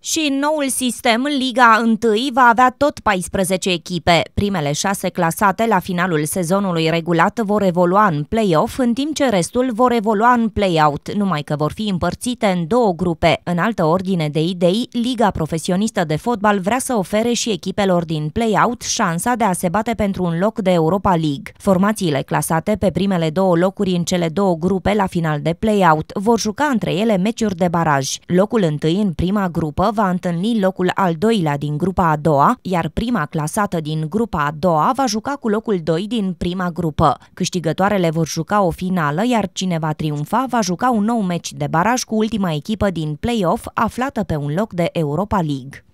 Și în noul sistem, Liga 1 va avea tot 14 echipe. Primele 6 clasate la finalul sezonului regulat vor evolua în play-off, în timp ce restul vor evolua în play-out, numai că vor fi împărțite în două grupe. În altă ordine de idei, Liga Profesionistă de Fotbal vrea să ofere și echipelor din play-out șansa de a se bate pentru un loc de Europa League. Formațiile clasate pe primele două locuri în cele două grupe la final de play-out vor juca între ele meciuri de baraj. Locul întâi în prima grupă va întâlni locul al doilea din grupa a doua, iar prima clasată din grupa a doua va juca cu locul 2 din prima grupă. Câștigătoarele vor juca o finală, iar cine va triumfa va juca un nou meci de baraj cu ultima echipă din play-off aflată pe un loc de Europa League.